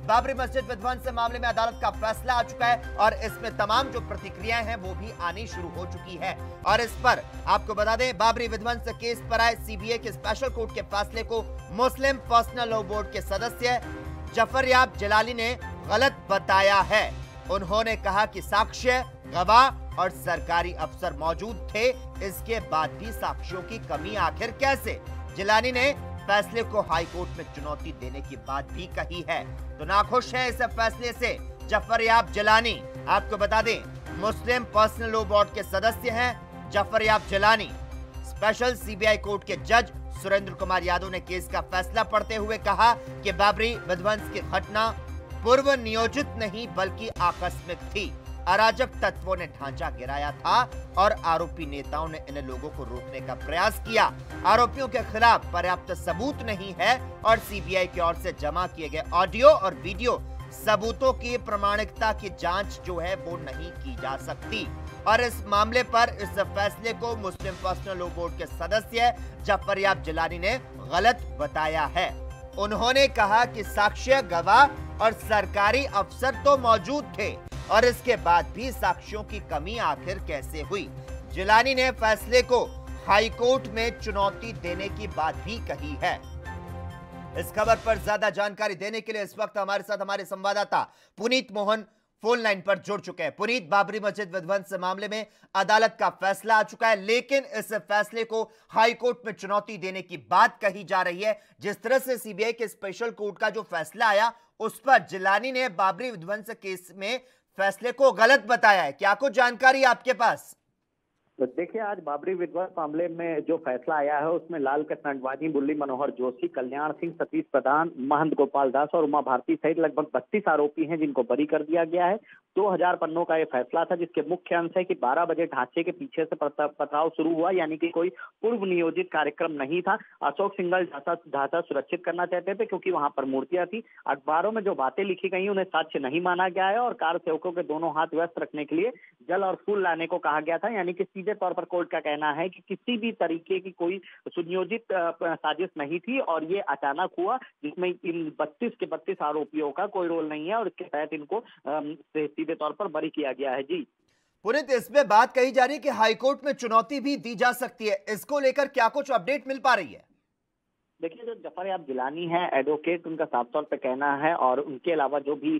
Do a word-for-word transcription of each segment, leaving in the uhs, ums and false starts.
बाबरी मस्जिद विध्वंस मामले में अदालत का फैसला आ चुका है और इसमें तमाम जो प्रतिक्रियाएं हैं वो भी आनी शुरू हो चुकी है। और इस पर आपको बता दें, बाबरी विध्वंस केस पर आए सीबीआई के स्पेशल कोर्ट के फैसले को मुस्लिम पर्सनल लॉ बोर्ड के सदस्य जफरयाब जलाली ने गलत बताया है। उन्होंने कहा कि साक्ष्य, गवाह और सरकारी अफसर मौजूद थे, इसके बाद भी साक्ष्यों की कमी आखिर कैसे। जिलानी ने फैसले को हाईकोर्ट में चुनौती देने की बात भी कही है। तो नाखुश है इस फैसले से जफरयाब जलानी। आपको बता दें, मुस्लिम पर्सनल लॉ बोर्ड के सदस्य हैं Zafaryab Jilani. Special CBI court के जज सुरेंद्र कुमार यादव ने केस का फैसला पढ़ते हुए कहा कि बाबरी विध्वंस की घटना पूर्व नियोजित नहीं बल्कि आकस्मिक थी। अराजक तत्वों ने ढांचा गिराया था और आरोपी नेताओं ने इन लोगों को रोकने का प्रयास किया। आरोपियों के खिलाफ पर्याप्त सबूत नहीं है और सीबीआई की ओर से जमा किए गए ऑडियो और वीडियो सबूतों की प्रामाणिकता की जांच जो है वो नहीं की जा सकती। और इस मामले पर इस फैसले को मुस्लिम पर्सनल लॉ बोर्ड के सदस्य जफरयाब जलानी ने गलत बताया है। उन्होंने कहा कि साक्ष्य, गवाह और सरकारी अफसर तो मौजूद थे और इसके बाद भी साक्ष्यों की कमी आखिर कैसे हुई। जिलानी ने फैसले को हाईकोर्ट में चुनौती देने की बात भी कही है। इस खबर पर ज्यादा जानकारी देने के लिए इस वक्त हमारे साथ हमारे संवाददाता पुनीत मोहन फोन लाइन पर जुड़ चुके हैं। पुनीत, बाबरी मस्जिद विध्वंस मामले में अदालत का फैसला आ चुका है, लेकिन इस फैसले को हाईकोर्ट में चुनौती देने की बात कही जा रही है। जिस तरह से सीबीआई के स्पेशल कोर्ट का जो फैसला आया उस पर जिलानी ने बाबरी विध्वंस केस में फैसले को गलत बताया है, क्या कुछ जानकारी आपके पास? तो देखिए, आज बाबरी विध्वंस मामले में जो फैसला आया है उसमें लाल कृष्ण आडवाणी, मुरली मनोहर जोशी, कल्याण सिंह, सतीश प्रधान, महंत गोपाल दास और उमा भारती सहित लगभग बत्तीस आरोपी हैं जिनको बरी कर दिया गया है। दो हजार पन्नों का ये फैसला था जिसके मुख्य अंश है कि बारह बजे ढांचे के पीछे से पथराव शुरू हुआ, यानी कि कोई पूर्व नियोजित कार्यक्रम नहीं था। अशोक सिंघल ढांचा सुरक्षित करना चाहते थे क्योंकि वहां पर मूर्तियां थी। अखबारों में जो बातें लिखी गई उन्हें साक्ष्य नहीं माना गया है और कार सेवकों के दोनों हाथ व्यस्त रखने के लिए जल और फूल लाने को कहा गया था। यानी कि सीधे तौर पर कोर्ट का कहना है कि किसी भी तरीके की कोई सुनियोजित साजिश नहीं थी और ये अचानक हुआ, जिसमें इन बत्तीस के बत्तीस आरोपियों का कोई रोल नहीं है और इसके तहत इनको सीधे तौर पर बरी किया गया है। जी पुनीत, इसमें बात कही जा रही है कि हाईकोर्ट में चुनौती भी दी जा सकती है, इसको लेकर क्या कुछ अपडेट मिल पा रही है? देखिए, जो जफरयाब जिलानी है एडवोकेट, उनका साफ तौर पे कहना है और उनके अलावा जो भी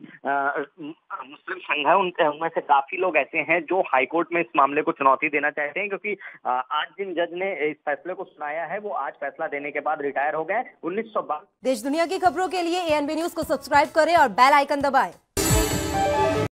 मुस्लिम संघ है उनमें से काफी लोग ऐसे हैं जो हाईकोर्ट में इस मामले को चुनौती देना चाहते हैं, क्योंकि आ, आज जिन जज ने इस फैसले को सुनाया है वो आज फैसला देने के बाद रिटायर हो गए। उन्नीस सौ बावन देश दुनिया की खबरों के लिए एएनबी न्यूज को सब्सक्राइब करें और बेल आइकन दबाएं।